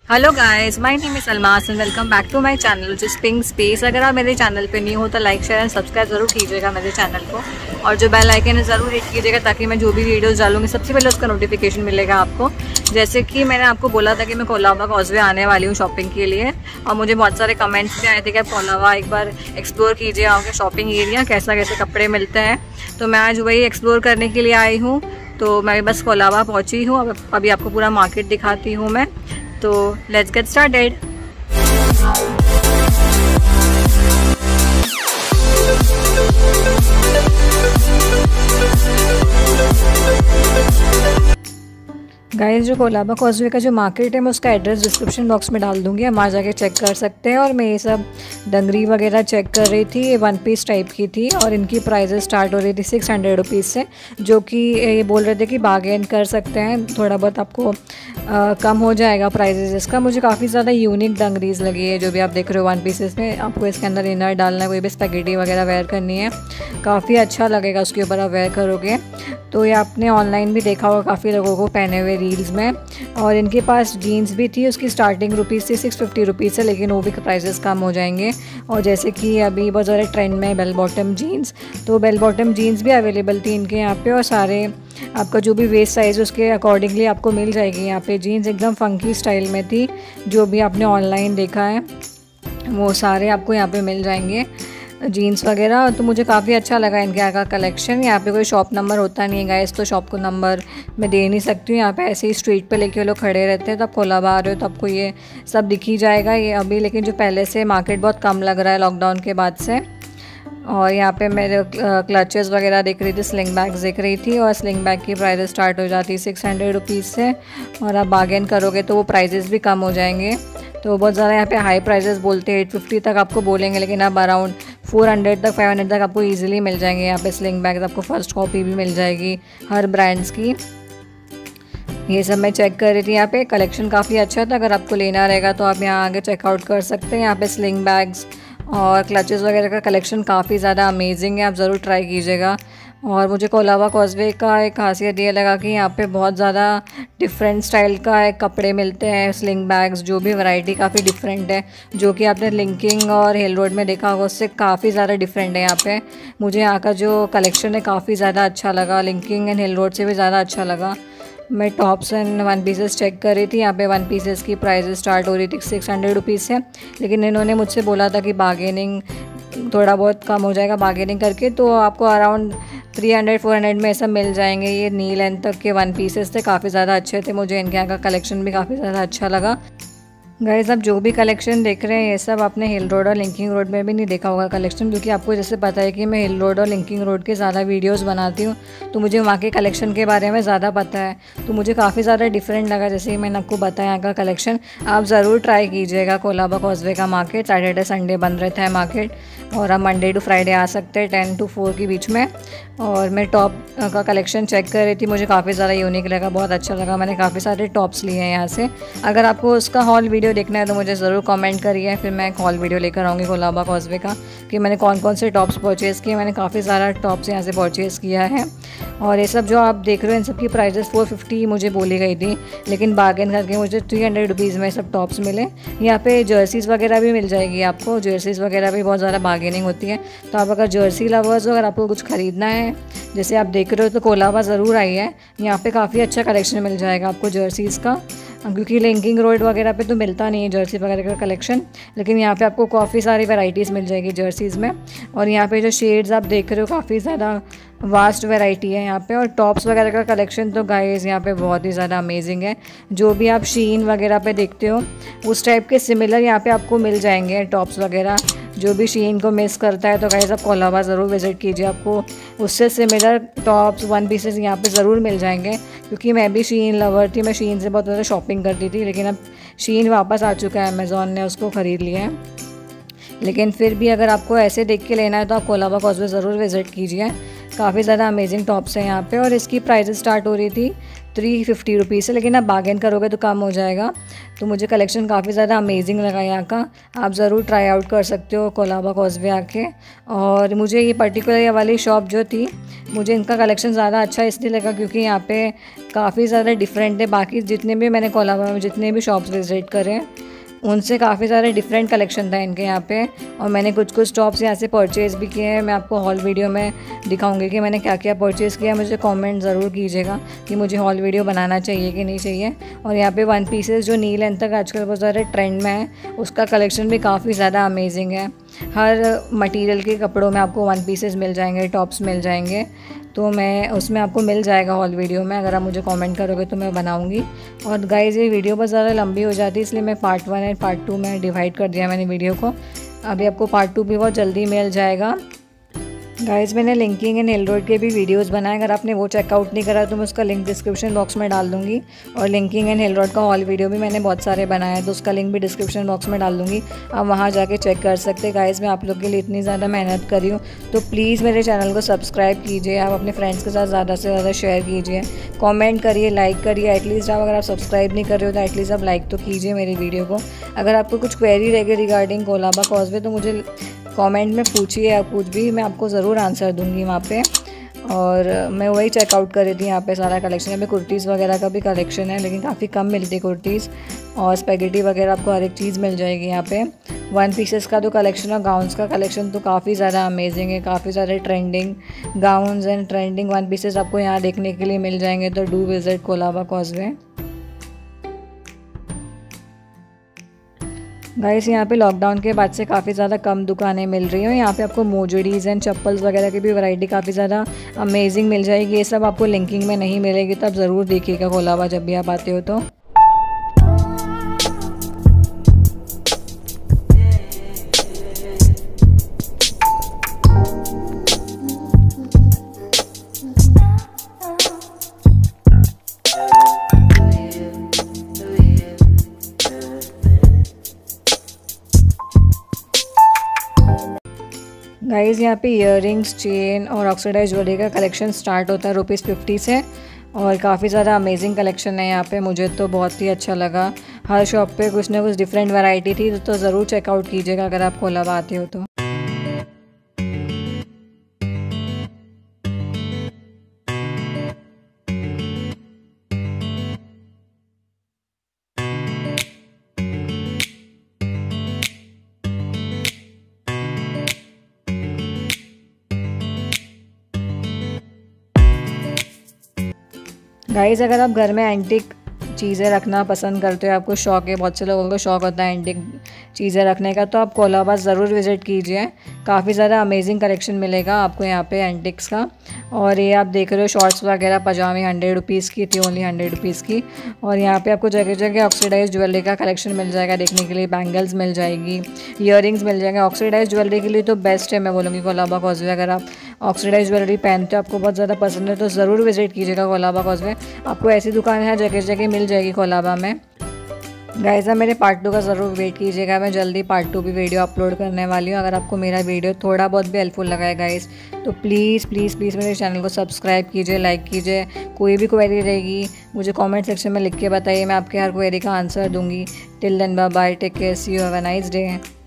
Hello guys, my name is Almas and welcome back to my channel जिस pink space. अगर आप मेरे channel पे न्यू हो तो लाइक शेयर एंड सब्सक्राइब जरूर कीजिएगा मेरे चैनल को, और जो बेल आइकन है ज़रूर हिट कीजिएगा ताकि मैं जो भी वीडियोस डालूंगी सबसे पहले उसका नोटिफिकेशन मिलेगा आपको। जैसे कि मैंने आपको बोला था कि मैं कोलाबा कॉजवे आने वाली हूँ शॉपिंग के लिए, और मुझे बहुत सारे कमेंट्स भी आए थे कि आप कोलाबा एक बार एक्सप्लोर कीजिए, आपके शॉपिंग एरिया कैसा कैसे कपड़े मिलते हैं। तो मैं आज वही एक्सप्लोर करने के लिए आई हूँ। तो मैं बस कोलाबा पहुँची हूँ, अभी आपको पूरा मार्केट दिखाती हूँ मैं। तो लेट्स गेट स्टार्टेड। गाइस, जो कोलाबा कॉजवे का जो मार्केट है मैं उसका एड्रेस डिस्क्रिप्शन बॉक्स में डाल दूंगी, हम वहाँ जाके चेक कर सकते हैं। और मैं ये सब डंगरी वगैरह चेक कर रही थी, ये 1 पीस टाइप की थी और इनकी प्राइजेस स्टार्ट हो रही थी 600 रुपीज़ से, जो कि ये बोल रहे थे कि बार्गेन कर सकते हैं, थोड़ा बहुत आपको कम हो जाएगा प्राइजेस इसका। मुझे काफ़ी ज़्यादा यूनिक डंगरीज लगी है, जो भी आप देख रहे हो 1 पीसेस में। आपको इसके अंदर इनर डालना है, कोई भी स्पैगेटी वगैरह वेयर करनी है, काफ़ी अच्छा लगेगा उसके ऊपर आप वेयर करोगे। तो ये आपने ऑनलाइन भी देखा होगा काफ़ी लोगों को पहने हुए रील्स में। और इनके पास जीन्स भी थी, उसकी स्टार्टिंग रुपीज़ थी 650 रुपीज़ से, लेकिन वो भी प्राइसेस कम हो जाएंगे। और जैसे कि अभी बहुत ज़्यादा ट्रेंड में बेल बॉटम जीन्स, तो बेल बॉटम जीन्स भी अवेलेबल थी इनके यहाँ पे, और सारे आपका जो भी वेस्ट साइज़ उसके अकॉर्डिंगली आपको मिल जाएगी यहाँ पे। जीन्स एकदम फंकी स्टाइल में थी, जो भी आपने ऑनलाइन देखा है वो सारे आपको यहाँ पे मिल जाएंगे जीन्स वगैरह। तो मुझे काफ़ी अच्छा लगा इनके यहाँ का कलेक्शन। यहाँ पे कोई शॉप नंबर होता नहीं है गाइस, तो शॉप को नंबर मैं दे नहीं सकती हूँ। यहाँ पे ऐसे ही स्ट्रीट पे लेके वो लोग खड़े रहते हैं, तो आप कोलाबा आ रहे हो तो आपको ये सब दिख ही जाएगा ये अभी। लेकिन जो पहले से मार्केट बहुत कम लग रहा है लॉकडाउन के बाद से। और यहाँ पे मेरे क्लचेस वगैरह देख रही थी, स्लिंग बैग्स देख रही थी, और स्लिंग बैग की प्राइस स्टार्ट हो जाती है 600 रुपीज़ से, और आप बार्गेन करोगे तो वो प्राइजेस भी कम हो जाएंगे। तो बहुत ज़्यादा यहाँ पे हाई प्राइजेस बोलते हैं, 850 तक आपको बोलेंगे, लेकिन आप अराउंड 400 तक 500 तक आपको इजीली मिल जाएंगे यहाँ पे स्लिंग बैग्स। आपको फर्स्ट कॉपी भी मिल जाएगी हर ब्रांड्स की। ये सब मैं चेक कर रही थी, यहाँ पे कलेक्शन काफ़ी अच्छा था। अगर आपको लेना रहेगा तो आप यहाँ आगे चेकआउट कर सकते हैं। यहाँ पे स्लिंग बैग्स और क्लचेस वगैरह का कलेक्शन काफ़ी ज़्यादा अमेजिंग है, आप ज़रूर ट्राई कीजिएगा। और मुझे कोलाबा कॉजवे का एक खासियत ये लगा कि यहाँ पे बहुत ज़्यादा डिफरेंट स्टाइल का कपड़े मिलते हैं, स्लिंग बैग्स, जो भी वैरायटी काफ़ी डिफरेंट है, जो कि आपने लिंकिंग और हिल रोड में देखा होगा उससे काफ़ी ज़्यादा डिफरेंट है यहाँ पे। मुझे यहाँ का जो कलेक्शन है काफ़ी ज़्यादा अच्छा लगा, लिंकिंग एंड हिल रोड से भी ज़्यादा अच्छा लगा। मैं टॉप्स एंड 1 पीसेस चेक कर रही थी, यहाँ पे 1 पीसेस की प्राइस स्टार्ट हो रही थी 600 रुपीज़ से, लेकिन इन्होंने मुझसे बोला था कि बार्गेनिंग थोड़ा बहुत कम हो जाएगा बार्गेनिंग करके, तो आपको अराउंड 300-400 में सब मिल जाएंगे। ये नी लेंथ तक के 1 पीसेस थे, काफ़ी ज़्यादा अच्छे थे। मुझे इनके यहाँ का कलेक्शन भी काफ़ी ज़्यादा अच्छा लगा। गाइस, आप जो भी कलेक्शन देख रहे हैं ये सब आपने हिल रोड और लिंकिंग रोड में भी नहीं देखा होगा कलेक्शन, क्योंकि आपको जैसे पता है कि मैं हिल रोड और लिंकिंग रोड के ज़्यादा वीडियोस बनाती हूँ, तो मुझे वहाँ के कलेक्शन के बारे में ज़्यादा पता है। तो मुझे काफ़ी ज़्यादा डिफरेंट लगा, जैसे ही मैंने आपको बताया यहाँ का कलेक्शन। आप ज़रूर ट्राई कीजिएगा कोलाबा कॉजवे का मार्केट। सैटरडे संडे बंद रहता है मार्केट, और आप मंडे टू फ्राइडे आ सकते हैं 10 to 4 के बीच में। और मैं टॉप का कलेक्शन चेक कर रही थी, मुझे काफ़ी ज़्यादा यूनिक लगा, बहुत अच्छा लगा। मैंने काफ़ी सारे टॉप्स लिए हैं यहाँ से। अगर आपको उसका हॉल वीडियो देखना है तो मुझे ज़रूर कमेंट करिए, फिर मैं एक हॉल वीडियो लेकर आऊँगी कोलाबा कॉजवे का, कि मैंने कौन कौन से टॉप्स परचेज़ किए। मैंने काफ़ी सारा टॉप्स यहाँ से परचेज़ किया है। और ये सब जो आप देख रहे हो इन सब की प्राइजेस 450 मुझे बोली गई थी, लेकिन बार्गेन करके मुझे 300 रुपीज़ में सब टॉप्स मिले। यहाँ पे जर्सीज़ वगैरह भी मिल जाएगी आपको, जर्सीज़ वगैरह भी बहुत ज़्यादा बार्गेनिंग होती है। तो आप अगर जर्सी लवर्स हो, अगर आपको कुछ ख़रीदना है जैसे आप देख रहे हो, तो कोलाबा ज़रूर आई है। यहाँ पे काफ़ी अच्छा कलेक्शन मिल जाएगा आपको जर्सीज़ का, क्योंकि लिंकिंग रोड वगैरह पे तो मिलता नहीं है जर्सी वगैरह का कलेक्शन, लेकिन यहाँ पे आपको काफ़ी सारी वैरायटीज़ मिल जाएगी जर्सीज़ में। और यहाँ पे जो शेड्स आप देख रहे हो काफ़ी ज़्यादा वास्ट वैरायटी है यहाँ पे। और टॉप्स वगैरह का कलेक्शन तो गाइस यहाँ पे बहुत ही ज़्यादा अमेजिंग है। जो भी आप शीन वगैरह पे देखते हो उस टाइप के सिमिलर यहाँ पे आपको मिल जाएंगे टॉप्स वगैरह। जो भी शीन को मिस करता है तो गाइस आप कोलाबा ज़रूर विज़िट कीजिए, आपको उससे सिमिलर टॉप्स 1 पीसेस यहाँ पे ज़रूर मिल जाएंगे। क्योंकि मैं भी शीन लवर थी, मैं शीन से बहुत ज़्यादा शॉपिंग करती थी, लेकिन अब शीन वापस आ चुका है, अमेज़ॉन ने उसको ख़रीद लिया है। लेकिन फिर भी अगर आपको ऐसे देख के लेना है तो आप कोलाबा कॉजवे ज़रूर विज़िट कीजिए, काफ़ी ज़्यादा अमेजिंग टॉप्स हैं यहाँ पे। और इसकी प्राइस स्टार्ट हो रही थी 350 रुपीज़ से, लेकिन आप बार्गेन करोगे तो कम हो जाएगा। तो मुझे कलेक्शन काफ़ी ज़्यादा अमेजिंग लगा यहाँ का, आप ज़रूर ट्राई आउट कर सकते हो कोलाबा कॉजवे आके। और मुझे ये पर्टिकुलर ये वाली शॉप जो थी, मुझे इनका कलेक्शन ज़्यादा अच्छा इसलिए लगा क्योंकि यहाँ पे काफ़ी ज़्यादा डिफरेंट है। बाकी जितने भी मैंने कोलाबा में जितने भी शॉप्स विजिट करे उनसे काफ़ी सारे डिफरेंट कलेक्शन था इनके यहाँ पे। और मैंने कुछ कुछ टॉप्स यहाँ से परचेज़ भी किए हैं। मैं आपको हॉल वीडियो में दिखाऊंगी कि मैंने क्या क्या परचेज़ किया। मुझे कमेंट ज़रूर कीजिएगा कि मुझे हॉल वीडियो बनाना चाहिए कि नहीं चाहिए। और यहाँ पे वन पीसेस जो नी लेंथ तक आजकल बहुत ज़्यादा ट्रेंड में है, उसका कलेक्शन भी काफ़ी ज़्यादा अमेजिंग है। हर मटीरियल के कपड़ों में आपको वन पीसेस मिल जाएंगे, टॉप्स मिल जाएंगे। तो मैं उसमें आपको मिल जाएगा हॉल वीडियो में, अगर आप मुझे कमेंट करोगे तो मैं बनाऊंगी। और गाइस ये वीडियो बहुत ज़्यादा लंबी हो जाती है, इसलिए मैं पार्ट 1 एंड पार्ट 2 में डिवाइड कर दिया मैंने वीडियो को। अभी आपको पार्ट 2 भी बहुत जल्दी मिल जाएगा। गाइस मैंने लिंकिंग एंड नेल रोड के भी वीडियोस बनाए, अगर आपने वो चेकआउट नहीं करा तो मैं उसका लिंक डिस्क्रिप्शन बॉक्स में डाल दूंगी। और लिंकिंग एंड नेल रोड का हॉल वीडियो भी मैंने बहुत सारे बनाए हैं, तो उसका लिंक भी डिस्क्रिप्शन बॉक्स में डाल दूंगी, आप वहाँ जाके चेक कर सकते हैं। गाइस मैं आप लोग के लिए इतनी ज़्यादा मेहनत करी हूँ, तो प्लीज़ मेरे चैनल को सब्सक्राइब कीजिए, आप अपने फ्रेंड्स के साथ ज़्यादा से ज़्यादा शेयर कीजिए, कॉमेंट करिए, लाइक करिए। एटलीस्ट आप अगर आप सब्सक्राइब नहीं कर रहे हो तो एटलीस्ट आप लाइक तो कीजिए मेरी वीडियो को। अगर आपको कुछ क्वेरी रहेगी रिगार्डिंग कोलाबा कॉजवे तो मुझे कमेंट में पूछिए, आप कुछ भी, मैं आपको ज़रूर आंसर दूंगी वहाँ पे। और मैं वही चेकआउट कर रही थी यहाँ पे सारा कलेक्शन। यहाँ पे कुर्तीज़ वगैरह का भी कलेक्शन है, लेकिन काफ़ी कम मिलती है कुर्तीज़। और स्पेगेटी वगैरह आपको हर एक चीज़ मिल जाएगी यहाँ पे। वन पीसेस का तो कलेक्शन और गाउन्स का कलेक्शन तो काफ़ी ज़्यादा अमेजिंग है। काफ़ी सारे trending gowns and trending one pieces आपको यहाँ देखने के लिए मिल जाएंगे। तो do visit Colaba Causeway. Guys यहाँ पे लॉकडाउन के बाद से काफ़ी ज़्यादा कम दुकानें मिल रही हैं। यहाँ पे आपको मोजड़ीज़ एंड चप्पल्स वगैरह की भी वैरायटी काफ़ी ज़्यादा अमेजिंग मिल जाएगी। ये सब आपको लिंकिंग में नहीं मिलेगी, तो आप ज़रूर देखिएगा कोलाबा जब भी आप आते हो तो। गाइज़ यहाँ पे ईयरिंग्स, चेन और ऑक्सीडाइज ज्वेलरी का कलेक्शन स्टार्ट होता है ₹50 से। और काफ़ी ज़्यादा अमेजिंग कलेक्शन है यहाँ पे, मुझे तो बहुत ही अच्छा लगा। हर शॉप पे कुछ ना कुछ डिफरेंट वैरायटी थी, तो ज़रूर चेकआउट कीजिएगा अगर आप कोलाबा आते हो तो। गाइज़ अगर आप घर में एंटिक चीज़ें रखना पसंद करते हो, आपको शौक है, बहुत से लोगों को शौक होता है एंटिक चीज़ें रखने का, तो आप कोलाबा ज़रूर विज़िट कीजिए। काफ़ी ज़्यादा अमेजिंग कलेक्शन मिलेगा आपको यहाँ पे एंटिक्स का। और ये आप देख रहे हो शॉर्ट्स वगैरह पजामे ₹100 की थी, ओनली ₹100 की। और यहाँ पे आपको जगह जगह ऑक्सीडाइज ज्वेलरी का कलेक्शन मिल जाएगा देखने के लिए। बैंगल्स मिल जाएगी, ईयरिंग्स मिल जाएंगे। ऑक्सीडाइज ज्वेलरी के लिए तो बेस्ट है मैं बोलूँगी कोलाबा कॉजवे। अगर आप ऑक्सीडाइज ज्वेलरी पहनते हो, आपको बहुत ज़्यादा पसंद है, तो ज़रूर विजिट कीजिएगा कोलाबा कॉजवे। आपको ऐसी दुकान है जगह जगह मिल जाएगी कोलाबा में। गाइस आप मेरे पार्ट 2 का ज़रूर वेट कीजिएगा, मैं जल्दी पार्ट 2 भी वीडियो अपलोड करने वाली हूँ। अगर आपको मेरा वीडियो थोड़ा बहुत भी हेल्पफुल लगा है गाइस, तो प्लीज़ प्लीज़ प्लीज़ मेरे चैनल को सब्सक्राइब कीजिए, लाइक कीजिए। कोई भी क्वेरी रहेगी मुझे कमेंट सेक्शन में लिख के बताइए, मैं आपके हर क्वेरी का आंसर दूँगी। Till then bye bye, take care, see you, have a nice day.